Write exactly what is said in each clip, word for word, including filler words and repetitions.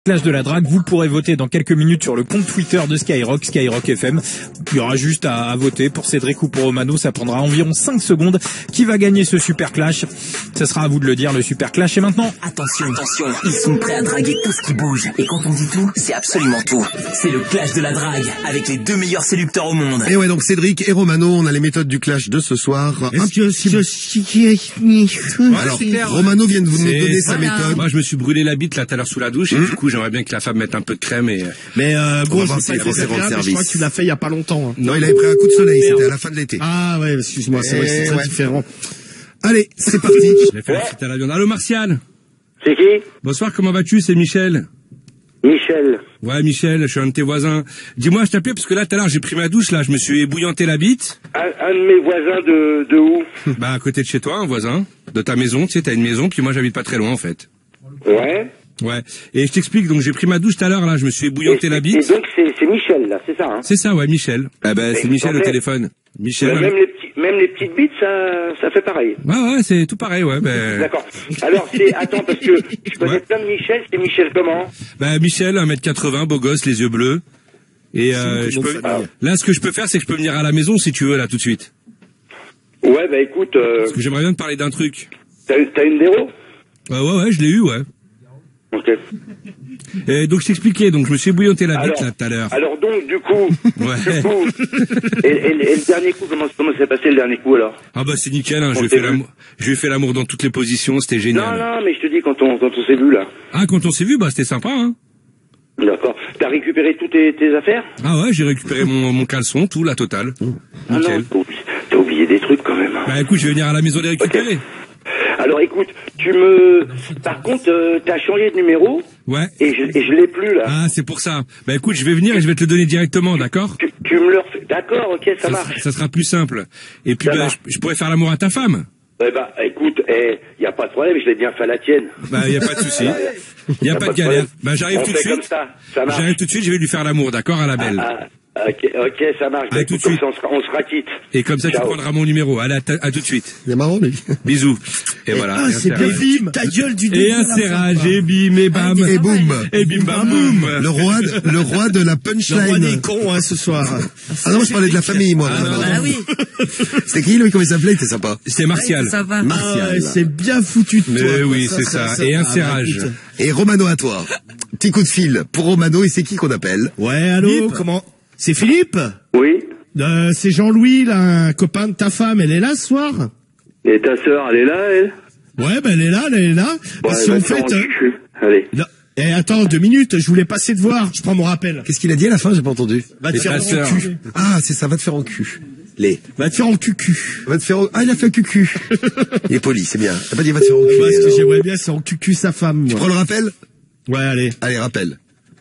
Clash de la drague, vous pourrez voter dans quelques minutes sur le compte Twitter de Skyrock, Skyrock F M. Il y aura juste à, à voter pour Cédric ou pour Romano, ça prendra environ cinq secondes. Qui va gagner ce super clash? Ce sera à vous de le dire, le super clash. Et maintenant, attention, attention, ils sont prêts à draguer tout ce qui bouge. Et quand on dit tout, c'est absolument tout. C'est le clash de la drague, avec les deux meilleurs séducteurs au monde. Et ouais, donc Cédric et Romano, on a les méthodes du clash de ce soir. Est-ce que Alors, Romano vient de vous nous donner sa méthode. Moi, je me suis brûlé la bite là tout à l'heure sous la douche, et mmh. du coup, j'aimerais bien que la femme mette un peu de crème et... Mais euh, gros, je sais pas, je crois que tu l'as fait il y a pas longtemps. Hein. Non, il avait pris un coup de soleil, c'était à la fin de l'été. Ah ouais, excuse-moi, c'est vrai, c'est très ouais. différent. Allez, c'est parti. Je l'ai fait ouais. à la viande. Allô, Martial. C'est qui? Bonsoir, comment vas-tu? C'est Michel. Michel. Ouais, Michel, je suis un de tes voisins. Dis-moi, je t'appelais parce que là, tout à l'heure, j'ai pris ma douche, là, je me suis ébouillanté la bite. Un, un de mes voisins de, de où? Bah, à côté de chez toi, un voisin. De ta maison, tu sais, t'as une maison, puis moi, j'habite pas très loin, en fait. Ouais. Ouais. Et je t'explique, donc j'ai pris ma douche tout à l'heure, là, je me suis ébouillanté et, la bite. Et donc c'est, c'est Michel, là, c'est ça, hein? C'est ça, ouais, Michel. Ah ben, c'est Michel au téléphone. Michel. Même les petits, même les petites bites, ça, ça fait pareil. Ouais, ouais, c'est tout pareil, ouais, ben. D'accord. Alors, c'est, attends, parce que je connais ouais. plein de Michel, c'est Michel comment? Bah, Michel, un mètre quatre-vingts, beau gosse, les yeux bleus. Et, euh, je peux, ah. là, ce que je peux faire, c'est que je peux venir à la maison, si tu veux, là, tout de suite. Ouais, bah, écoute, euh... Parce que j'aimerais bien te parler d'un truc. T'as, t'as une déro? Ouais, ouais, ouais, je l'ai eu, ouais. Ok. Et donc je t'expliquais, donc je me suis ébouillanté la bite là tout à l'heure. Alors donc du coup, ouais. du coup et, et, et le dernier coup, comment, comment s'est passé le dernier coup alors? Ah bah c'est nickel, hein, je lui ai fait l'amour, je lui ai fait l'amour dans toutes les positions, c'était génial. Non non, mais je te dis quand on quand on s'est vu là. Ah quand on s'est vu, bah c'était sympa, hein. D'accord. T'as récupéré toutes tes, tes affaires? Ah ouais, j'ai récupéré mon, mon caleçon, tout la totale. Ah nickel. Non, t'as oublié des trucs quand même. Hein. Bah écoute, je vais venir à la maison les récupérer. Okay. Alors écoute, tu me... Par contre, euh, t'as changé de numéro. Ouais. Et je, et je l'ai plus là. Ah, c'est pour ça. Bah écoute, je vais venir et je vais te le donner directement, d'accord? tu, tu me le refais. D'accord, ok, ça, ça marche. Ça sera plus simple. Et puis, bah, je, je pourrais faire l'amour à ta femme. Eh bah, écoute, eh, y a pas de problème, je l'ai bien fait à la tienne. Bah, y a pas de souci. Y a, y a pas, pas de galère. Bah, j'arrive tout de suite. J'arrive tout de suite, je vais lui faire l'amour, d'accord, à la belle. Ah, ah. Ok, ok, ça marche. Allez, tout de suite. Ça, on, sera, on sera quitte. Et comme ça, Ciao. Tu prendras mon numéro. Allez, à, à tout de suite. C'est marrant, lui. Bisous. Et, et voilà. Ah, c'est bien, bim. Ta gueule du début. Et un serrage, et bim, et bam. Et boum. Et bim, bam, boum. Le roi, de, le roi de la punchline. Le roi des cons, hein, ce soir. Ah non, je parlais de la famille, moi. Ah, là. non, ah oui. C'était qui, lui, comment il s'appelait? C'était sympa. C'était Martial. Ça va. Martial. Ah, c'est bien foutu de toi. Mais oui, c'est ça. ça. Et un serrage. Et Romano à toi. Petit coup de fil pour Romano, et c'est qui qu'on appelle? Ouais, allô, Philippe. Comment? C'est Philippe? Oui. Euh, c'est Jean-Louis, là, un copain de ta femme. Elle est là ce soir? Et ta sœur, elle est là, elle? Ouais, ben elle est là, elle est là. Ouais, Parce qu'en fait, euh... allez. Non. Eh, attends, deux minutes, je voulais passer te voir. Je prends mon rappel. Qu'est-ce qu'il a dit à la fin? J'ai pas entendu. Va te faire en cul. Ah, c'est ça, va te faire en cul. Les. Va te faire en cucu. Va te faire en... Ah, il a fait un cucu. Il est poli, c'est bien. T'as pas dit va te faire en cul. Moi, ce que j'aimerais bien, c'est en cucu sa femme, moi. Tu prends le rappel? Ouais, allez. Allez, rappel.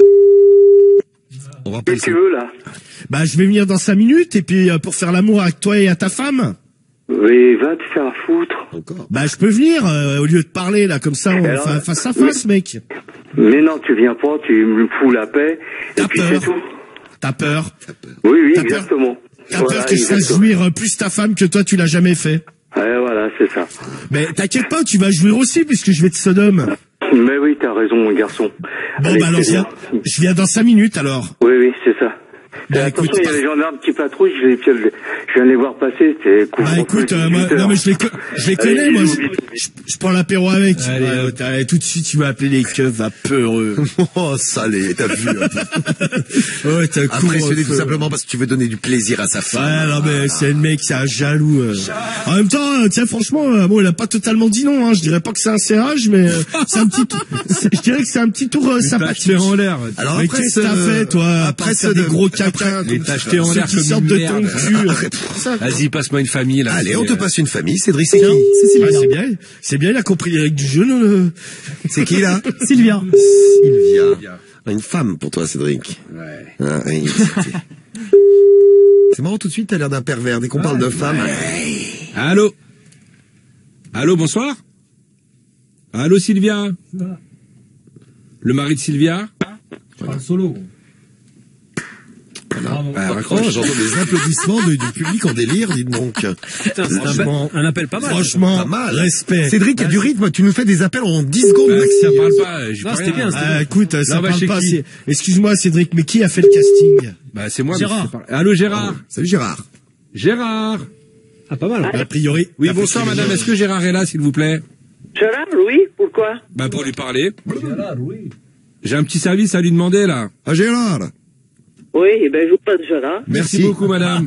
On rappelle. Qu'est-ce que tu veux, là? Bah, je vais venir dans cinq minutes, et puis, euh, pour faire l'amour avec toi et à ta femme. Oui, va te faire foutre. Encore. Bah, je peux venir, euh, au lieu de parler, là, comme ça, on alors, fa face à face, mais, mec. Mais non, tu viens pas, tu me fous la paix, et puis c'est tout. T'as peur? Oui, oui, T'as exactement. T'as voilà, peur que je fasse jouir plus ta femme que toi, tu l'as jamais fait? Ouais, voilà, c'est ça. Mais t'inquiète pas, tu vas jouir aussi, puisque je vais te sodome. Mais oui, t'as raison, mon garçon. Bon, Allez, bah alors, viens, je viens dans cinq minutes, alors. Oui, oui, c'est ça. Bah, attention, écoute, il y a les gendarmes qui patrouillent, je, je, je viens de les voir passer, c'est cool. Bah écoute, euh, moi, non mais je les, je les connais, Allez, moi, je, je, je prends l'apéro avec. Allez, ouais, allez, tout de suite, tu vas appeler les keufs vapeureux. Oh, salé, t'as vu. Ouais, t'as impressionné tout simplement parce que tu veux donner du plaisir à sa femme. Ouais, non mais c'est le mec, c'est un jaloux. Euh. En même temps, tiens, franchement, euh, bon, il a pas totalement dit non, hein. Je dirais pas que c'est un serrage, mais euh, c'est un petit, je dirais que c'est un petit tour euh, sympathique. En l'air. Alors mais après, qu'est-ce que t'as fait, toi? Après, c'est des gros caquins. T'as acheté en l'air comme sortent une de merde. ton cul. Vas-y, passe-moi une famille, là. Allez, on te passe une famille. Cédric, c'est qui? C'est ah, bien. C'est bien, il a compris les règles du jeu, le... C'est qui, là? Sylvia. Sylvia. Une femme pour toi, Cédric. Ouais. Ah, oui, c'est marrant tout de suite, t'as l'air d'un pervers. Dès qu'on ouais, parle de femme. Ouais. Allô? Allô, bonsoir? Allô, Sylvia? Le mari de Sylvia? Je parle solo. Ah, raccroche. J'entends des applaudissements du, du public en délire, dites donc. Putain, franchement, un appel pas mal. Franchement, Pas mal. respect. Cédric, il y a du rythme, tu nous fais des appels en dix secondes. Bah, maxi. ça parle pas. j'y Non, peux c'était rien. bien, c'était Ah, écoute, ça Là, on va parle chez pas. qui c'est- Excuse-moi, Cédric, mais qui a fait le casting? Bah, c'est moi. mais Gérard. c'est pas- Allô, Gérard. Salut Gérard. Gérard. Ah, pas mal. A priori. Oui, a bonsoir, priori, madame. Est-ce que Gérard est là, s'il vous plaît? Gérard, oui, pourquoi? Bah, pour lui parler. J'ai un petit service à lui demander, là. Ah, Gérard. Oui, eh ben, je vous passe Gérard. Merci beaucoup, madame.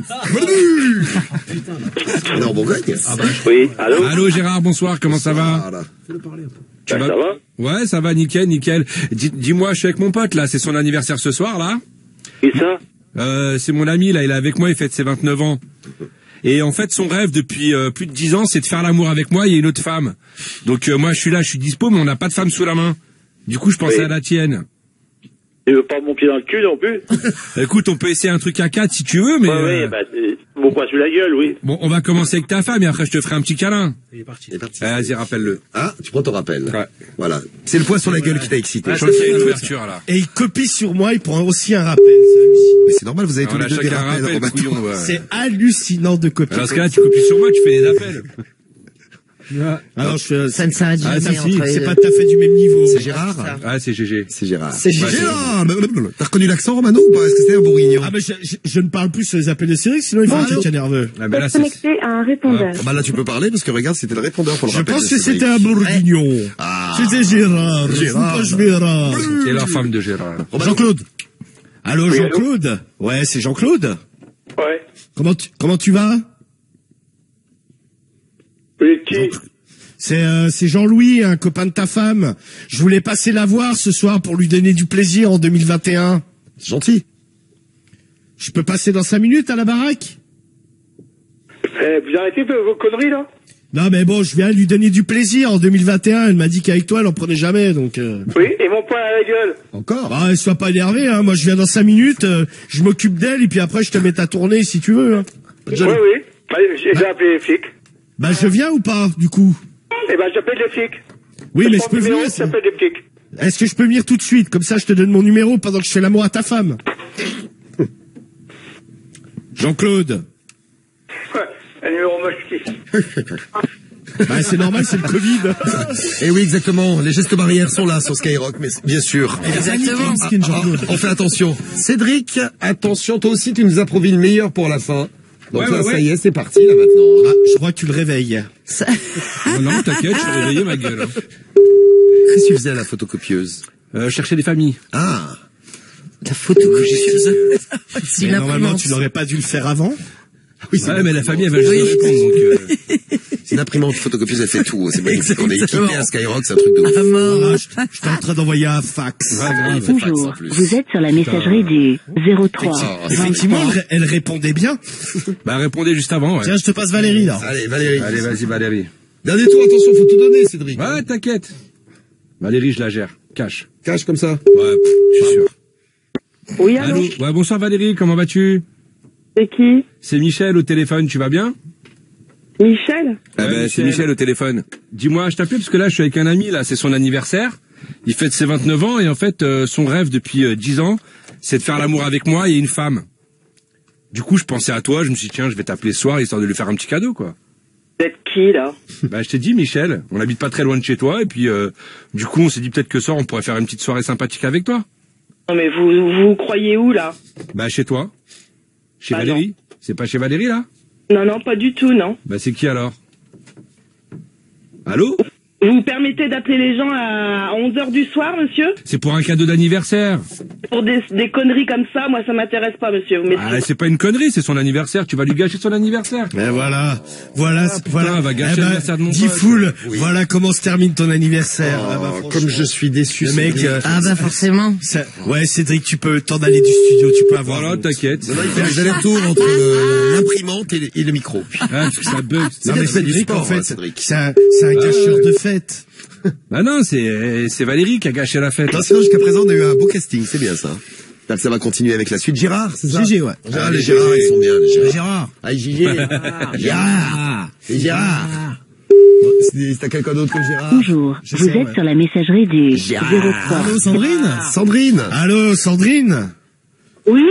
On est en Bourgogne. Oui, allô? Allô, Gérard, bonsoir. Comment ça va? Voilà. Tu Ben, vas- ça va? Ouais, ça va, nickel, nickel. Dis- Dis-moi, je suis avec mon pote, là. C'est son anniversaire ce soir, là. Et ça? Euh, c'est mon ami, là. Il est avec moi. Il fête ses vingt-neuf ans. Et en fait, son rêve depuis euh, plus de dix ans, c'est de faire l'amour avec moi et une autre femme. Donc euh, moi, je suis là, je suis dispo, mais on n'a pas de femme sous la main. Du coup, je pensais Oui. à la tienne. Tu veux pas mon pied dans le cul non plus? Écoute, on peut essayer un truc à quatre si tu veux, mais Ouais, euh, oui, bah, c'est- bon, pas sur la gueule, oui. bon, on va commencer avec ta femme et après je te ferai un petit câlin. Il est parti. Vas-y, rappelle-le. Ah, tu prends ton rappel. Ouais. Voilà. C'est le poids sur la gueule qui t'a excité. Je crois qu'il y a une ouverture là. Et il copie sur moi, il prend aussi un rappel. C'est hallucinant. Mais c'est normal, vous avez tous On les a deux des chacun un rappels. rappel, Romain. couillon. Ouais. C'est hallucinant de copier. Alors, dans ce cas-là, tu copies sur moi, tu fais des appels. Alors, je fais, Ça ne s'arrête Ah, jamais si, si, entre les c'est deux. pas tout à fait du même niveau. C'est Gérard. Ah, c'est G G. C'est Gérard. C'est Gérard. Gérard. blablabla. T'as reconnu l'accent, Romano, ou pas? Est-ce que c'est un bourguignon? Ah, mais je, je- je ne parle plus sur les appels de Cédric, sinon il va Bonjour. être nerveux. Ah, ben là, c'est... Connecté à un répondeur. Ah, bah là, tu peux parler, parce que regarde, c'était le répondeur pour le Je rappel. pense de que Cédric. c'était un bourguignon. Ah. C'était Gérard. Gérard. Gérard. Gérard. C'est la femme de Gérard. Jean-Claude. Allô, Oui, allô Jean-Claude? Ouais, c'est Jean-Claude. Ouais. Comment tu, comment tu vas? Et qui? C'est euh, c'est Jean-Louis, un copain de ta femme. Je voulais passer la voir ce soir pour lui donner du plaisir en deux mille vingt et un. C'est gentil. Je peux passer dans cinq minutes à la baraque? Eh, vous arrêtez vos vos conneries, là? Non, mais bon, je viens lui donner du plaisir en deux mille vingt et un. Elle m'a dit qu'avec toi, elle en prenait jamais, donc... Euh... Oui, et mon poing à la gueule? Encore? Ah, sois pas énervé, hein. Moi, je viens dans cinq minutes, euh, je m'occupe d'elle, et puis après, je te mets ta tournée, si tu veux, hein. Oui, oui. Bah, j'ai j'ai appelé les flics. Bah, je viens ou pas, du coup? Eh ben, j'appelle les flics. Oui, mais je Mon peux numéro, venir. j'appelle les flics. Est-ce que je peux venir tout de suite? Comme ça, je te donne mon numéro pendant que je fais l'amour à ta femme. Jean-Claude. Ouais, un numéro moche. Bah, c'est normal, c'est le Covid. Eh oui, exactement. Les gestes barrières sont là sur Skyrock, mais bien sûr. Exactement. Ah, on fait attention. Cédric, attention, toi aussi, tu nous as promis le meilleur pour la fin. Donc Ouais, là, ouais, ça ouais. y est, c'est parti, là, maintenant. Ah, je crois que tu le réveilles. Ça- Non, non, t'inquiète, je suis réveillé, ma gueule. Qu'est-ce que tu faisais à la photocopieuse? Euh, chercher des familles. Ah. La photocopieuse. C'est une Normalement, imprimante. tu n'aurais pas dû le faire avant. Oui, c'est Ouais, mais la famille, elle va juste me répondre, donc... Euh... c'est une imprimante photocopieuse, elle fait tout. C'est magnifique. On est Exactement. équipé à Skyrock, c'est un truc de ouf. À mort. Voilà, je, je suis en train d'envoyer un fax. Ouais, grave. fax, en Bonjour, plus. vous êtes sur la messagerie du zéro trois. Ah, c'est Effectivement, elle, elle répondait bien. Bah, répondez juste avant, ouais. Tiens, je te passe Valérie, là. Allez, Valérie. Allez, vas-y, Valérie. Dernier tour, attention, faut tout donner, Cédric. Ouais, t'inquiète. Valérie, je la gère. Cash. Cache comme ça. Ouais, je suis sûr. Oui, allô? Allô. Ouais, bonsoir Valérie, comment vas-tu? C'est qui? C'est Michel au téléphone, tu vas bien? Michel? Ah ben, c'est Michel au téléphone. Dis-moi, je t'appelle parce que là, je suis avec un ami, là, c'est son anniversaire. Il fête ses vingt-neuf ans et en fait, euh, son rêve depuis euh, dix ans, c'est de faire l'amour avec moi et une femme. Du coup, je pensais à toi, je me suis dit, tiens, je vais t'appeler ce soir histoire de lui faire un petit cadeau, quoi. Vous êtes qui, là? Bah, je t'ai dit, Michel, on habite pas très loin de chez toi et puis, euh, du coup, on s'est dit peut-être que ce soir, on pourrait faire une petite soirée sympathique avec toi. Non, mais vous, vous croyez où, là? Bah, chez toi. Chez Bah, Valérie. C'est pas chez Valérie, là? Non, non, pas du tout, non. Bah, c'est qui alors? Allô? Vous vous permettez d'appeler les gens à onze heures du soir, monsieur? C'est pour un cadeau d'anniversaire. Pour des, des conneries comme ça, moi, ça m'intéresse pas, monsieur. Vous Ah, c'est pas une connerie, c'est son anniversaire. Tu vas lui gâcher son anniversaire. Mais voilà, voilà, Ah, putain, voilà. va gâcher Eh ben, l'anniversaire de mon dis pote. foule, Oui. voilà comment se termine ton anniversaire. Oh, Ah bah, franchement. comme je suis déçu, Le mec, Cédric. euh, Ah bah forcément. ça- ouais, Cédric, tu peux t'en aller du studio, tu peux avoir. Voilà, t'inquiète. Non, non, il fait les allers-retours entre le- l'imprimante et, le- et le micro. Ah, parce que ça bug. C'est Non, mais bien, c'est du Cédric, sport, en fait, hein, Cédric. c'est un, c'est un gâcheur de fête. Ah non, c'est, c'est Valérie qui a gâché la fête. Attention, jusqu'à présent, on a eu un beau casting, c'est bien ça. Donc, ça va continuer avec la suite. Gérard, c'est ça? G G, ouais. Gérard, les Gérard, ils sont bien, les Gérard. Gérard. Ah, J G. Gérard. Et Gérard. C'est t'as quelqu'un d'autre que Gérard? Bonjour, Je vous sais, êtes ouais. sur la messagerie du Gérard. zéro trois. Allô, Sandrine? Sandrine. Allô, Sandrine? Oui, je suis sur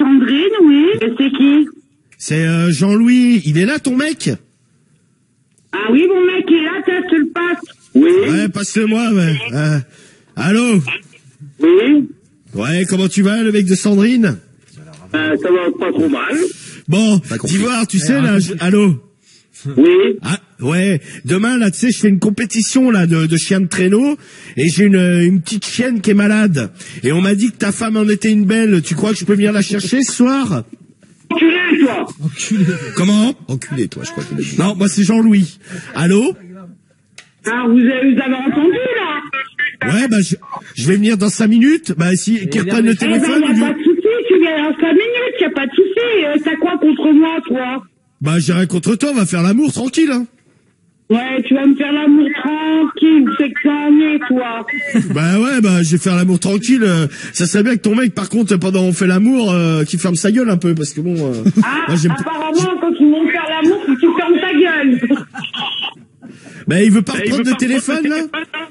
Sandrine, oui. Et c'est qui? C'est euh, Jean-Louis. Il est là, ton mec? Ah oui, mon mec est là, t'as, je te le passe. Oui. Ouais, passe-le-moi, ouais. Euh, allô? Oui. Ouais, comment tu vas, le mec de Sandrine? Euh, ça va pas trop mal. Bon, d'Ivoire, tu sais, là, je... allô? Oui. Ah, ouais. Demain, là, tu sais, je fais une compétition, là, de, de chiens de traîneau, et j'ai une, une petite chienne qui est malade. Et on m'a dit que ta femme en était une belle. Tu crois que je peux venir la chercher ce soir? Enculé, toi. Comment? Enculé, toi, je crois qu'il a dit. Non, moi, c'est Jean-Louis. Allô? Ah, vous avez, vous avez entendu, là? Ouais, bah, je, je vais venir dans cinq minutes. Bah, si, qu'ils reprennent le Eh ben, téléphone. y a ou- pas de souci, tu viens dans cinq minutes, y a pas de souci. Euh, t'as quoi contre moi, toi? Bah, j'ai rien contre toi, on va faire l'amour tranquille, hein. Ouais, tu vas me faire l'amour tranquille, c'est que t'es un nez, toi. Bah ouais, bah je vais faire l'amour tranquille. euh, Ça serait bien que ton mec, par contre, pendant on fait l'amour, euh, qu'il ferme sa gueule un peu, parce que bon. Euh, Ah, moi, j'aime- apparemment, quand ils vont faire l'amour, faut que tu fermes ta gueule. Bah il veut pas reprendre le téléphone là.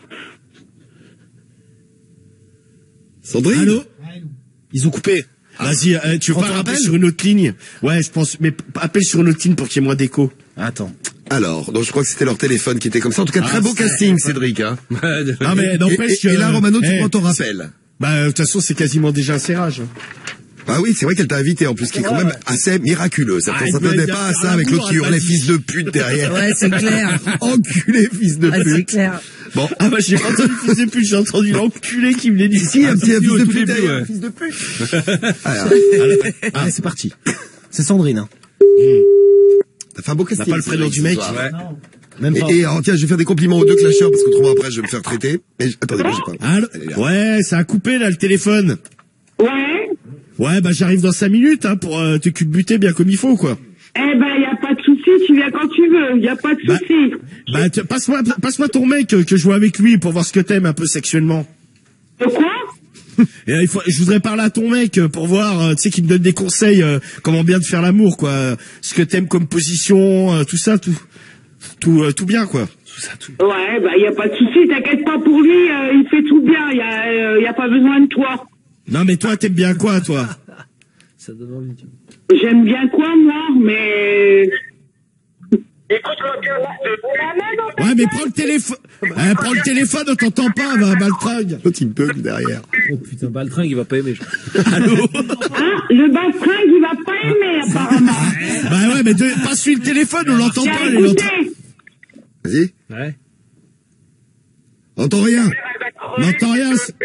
Sandrine? Allô? Ils ont coupé. Vas-y, euh, tu veux On pas te rappeler rappelle sur une autre ligne? Ouais, je pense. Mais p- appelle sur une autre ligne pour qu'il y ait moins d'écho. Attends. Alors, donc je crois que c'était leur téléphone qui était comme ça. En tout cas, très Ah, beau c'est- casting, Cédric. Hein. Non mais n'empêche. Et, et, et là, euh, Romano, tu eh, prends ton rappel. Bah de toute façon, c'est quasiment déjà un serrage. Ah oui, c'est vrai qu'elle t'a invité en plus, qui est quand même assez miraculeux. Ça Ah, ne elle s'attendait devait pas à bien ça faire avec l'amour, l'autre qui elle m'a hurlait dit. fils de pute derrière. Ouais, c'est clair. Enculé, fils de Ah, c'est pute. clair. Bon, Ah bah j'ai pas entendu fils de pute, j'ai entendu l'enculé qui venait d'ici. si, un petit un fils au de tout pute début, derrière, ouais. un fils de pute. Alors, Ah, c'est parti. C'est Sandrine, hein. t'as fait un beau T'as casting. pas le prénom Cédric, du mec? ce soir. Ouais. Même pas. Et, et alors, tiens, je vais faire des compliments aux deux clasheurs parce qu'autrement après je vais me faire traiter. Mais j- attendez, moi j'ai pas. Allô? Elle est là. Ouais, ça a coupé là le téléphone. Ouais. Ouais, bah j'arrive dans cinq minutes hein, pour euh, te culbuter bien comme il faut quoi. Eh ben, y a pas de souci, tu viens quand tu veux, y a pas de Bah, souci. Bah tu- passe-moi passe-moi ton mec euh, que je vois avec lui pour voir ce que t'aimes un peu sexuellement. De quoi? Et euh, il faut, je voudrais parler à ton mec euh, pour voir, euh, tu sais, qu'il me donne des conseils euh, comment bien te faire l'amour quoi, euh, ce que t'aimes comme position, euh, tout ça, tout, tout, euh, tout bien quoi. Ouais, bah, y a pas de souci, t'inquiète pas pour lui, euh, il fait tout bien, y a, euh, y a pas besoin de toi. Non mais toi t'aimes bien quoi toi? J'aime bien quoi, moi, mais... Ouais mais prends le téléphone, eh, prends le téléphone, on t'entend pas, va baltringue. L'autre il bug derrière. Oh putain, Baltringue, il va pas aimer. Allô? Ah, le bastringue, il va pas aimer, apparemment. Bah ouais mais de, passe-lui le téléphone, on l'entend Tiens, pas, il est en train- écoutez, Vas-y. Ouais. Entends rien. on n'entend rien. c'est-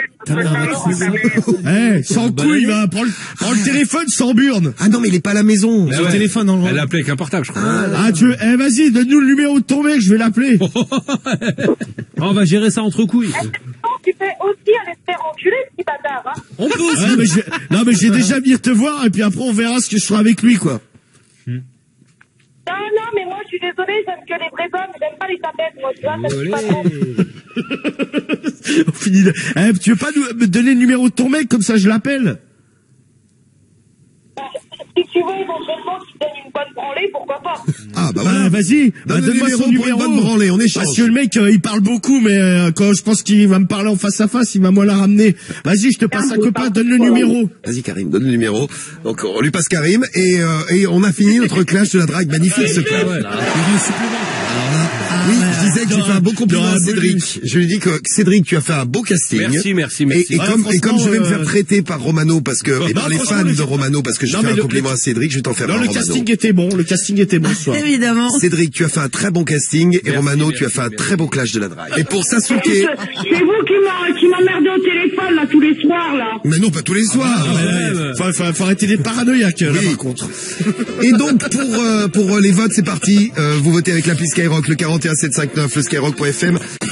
Eh, sans couille, va, prends le, prends le téléphone sans burne. Ah non, mais il est pas à la maison. Ah Son ouais. téléphone dans le Elle l'a appelé avec un portable, je crois. Ah, tu veux, eh, vas-y, donne-nous le numéro de ton mec, je vais l'appeler. On va gérer ça entre couilles. Tu fais aussi un espèce enculé, petit bâtard, hein. On peut aussi. Ouais, mais je- non, mais j'ai déjà venir te voir, et puis après, on verra ce que je ferai avec lui, quoi. Non, non, mais moi, je suis désolée, j'aime que les vrais hommes, j'aime pas les tapettes, moi, tu vois, ça me fait pas trop. On finit de- eh, tu veux pas nous, me donner le numéro de ton mec, comme ça je l'appelle? Si tu veux, éventuellement, tu te donnes une bonne branlée, pourquoi pas. Ah bah Bah, voilà. vas-y, bah, Donne le donne-moi son numéro pour numéro. une bonne branlée, on échange. Parce que le mec, euh, il parle beaucoup, mais euh, quand je pense qu'il va me parler en face à face, il va moi la ramener. Vas-y, je te passe un copain, donne le numéro. Vas-y Karim, donne le numéro. Donc on lui passe Karim et, euh, et on a fini notre clash de la drague. Magnifique ce clash. Oui, je disais que j'ai fait un beau compliment à Cédric. Je lui dis que Cédric, tu as fait un beau casting. Merci, merci, Et, merci. et Ouais, comme, et comme je vais me franchement, faire euh, traiter par Romano parce que, et Non, par les franchement, fans le- de Romano parce que je Non, fais mais un le- compliment à Cédric, je vais t'en faire Non, un le Romano. casting était bon, le casting était bon ce soir. Évidemment. Cédric, tu as fait un très bon casting et Romano, tu as fait un très beau clash de la drague. Et pour Sasuke, C'est vous qui m'en- qui m'emmerdez au téléphone, là, tous les soirs, là. mais non, pas tous les soirs. Ah, ouais, faut, faut, faut arrêter les paranoïaques, là, Oui. par contre. Et donc pour euh, pour euh, les votes, c'est parti. Euh, vous votez avec l'appli Skyrock, le quarante et un sept cent cinquante-neuf, le skyrock point f m.